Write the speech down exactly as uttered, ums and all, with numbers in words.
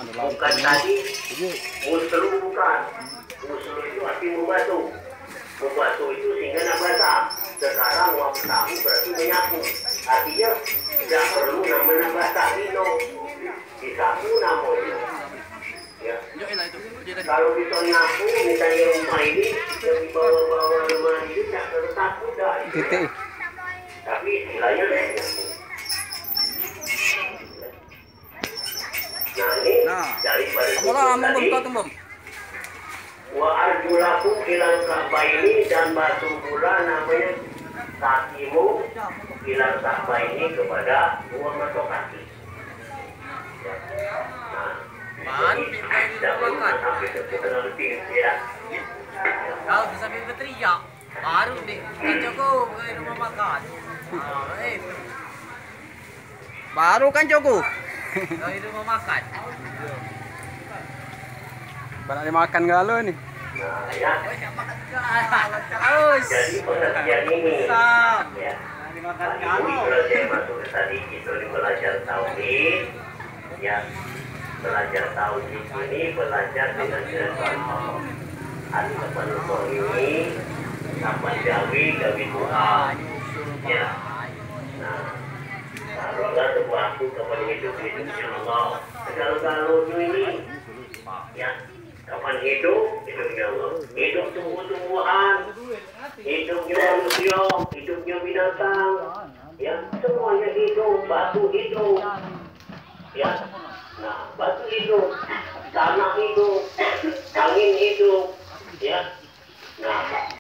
bukan tadi muslu, bukan muslu itu arti membasuh. Membasuh itu sehingga nak basah. Sekarang wamsahu berarti menyapu, artinya tidak perlu namanya basah dino, disapu namanya. Ya. Kalau bisa nyapu misalnya rumah ini yang dibawa-bawa rumah ini tidak perlu sapu dah. Tapi istilahnya saya nyapu. Nah ini nah, daripada itu tadi wa arjulakum ilal ka'baini, dan basuh pula namanya kakimu ilal ka'baini kepada dua mata kaki. Nah, ini tidak perlu sampai ke nanti ya. Kalau bisa berteriak baru deh cukup ke rumah makan. Nah, itu. Baru kan cukup. Ke rumah makan. Banyak dimakan galau nih. Nah, ya. Terus. Jadi pengertian ini ya. Dimakan Ibu galau. kalau saya masuk tadi itu belajar tauhid ya. Belajar tauhid ini belajar dengan jelas hati kepada ini sampai jawi gawi Tuhan ya. Nah, taruhlah sebuah aku kepada hidup hidupnya Allah. Segala-galanya ini ya, kapan hidup hidupnya Allah, hidup tumbuh-tumbuhan, hidupnya manusia, hidupnya binatang, ya semuanya hidup, batu hidup, ya. Nah, batu hidup, tanah hidup, angin hidup, ya. Nah,